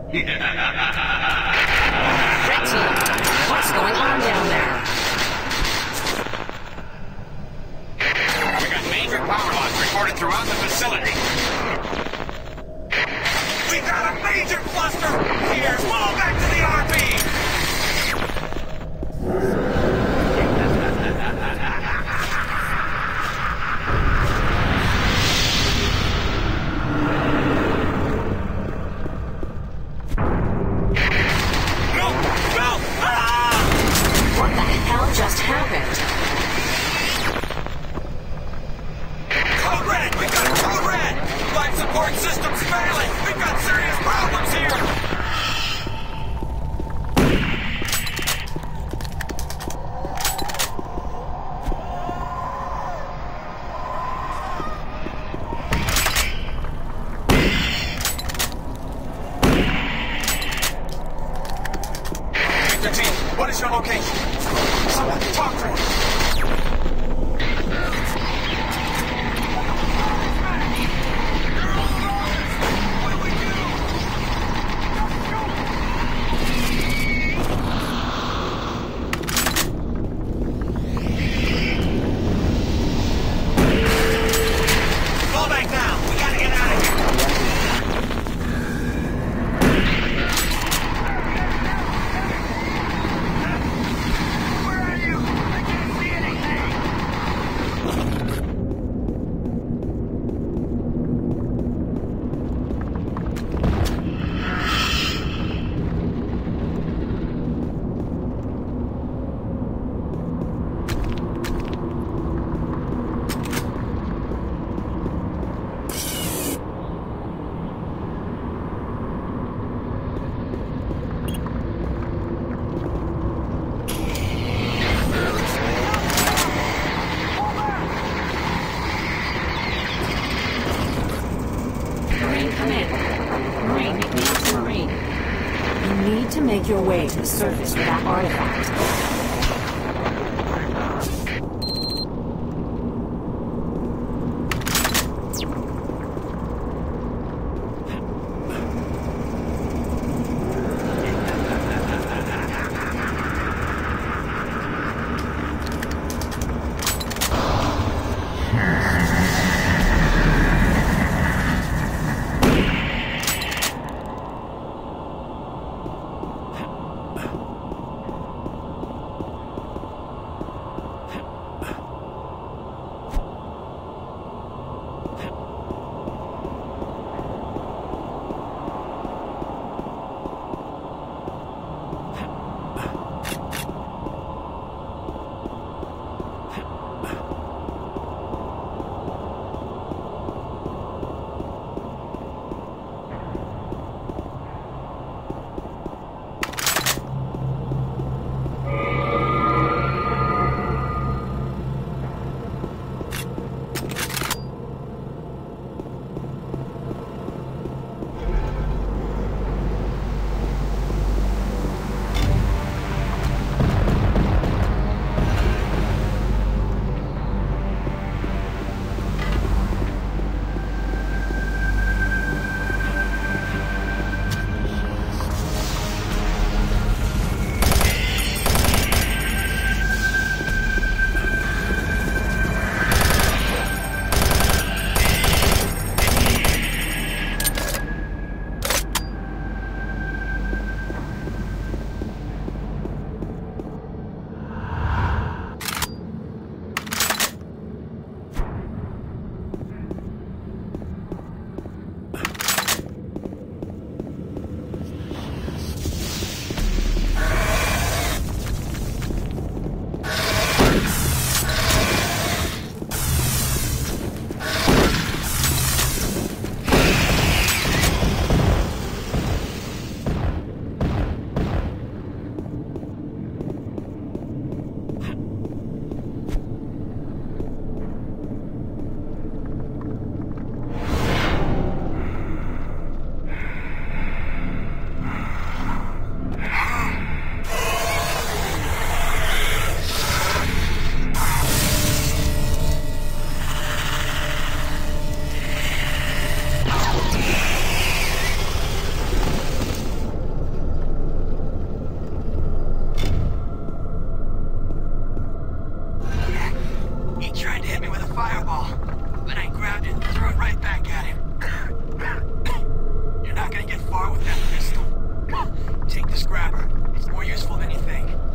Red team, what's going on down there? We got major power loss reported throughout the facility. We got a major cluster! Here, fall back to the RP! What the hell just happened? Code Red! We got Code Red! Life support system's failing! We've got serious problems here! Victor team, what is your location? Someone talk to us! Fall back now! We gotta get out of here! Where are you? I can't see anything! Marine, come in. Marine, meet me up to Marine. You need to make your way to the surface with that artifact. right back at him. You're not gonna get far with that pistol. Take this grabber. It's more useful than you think.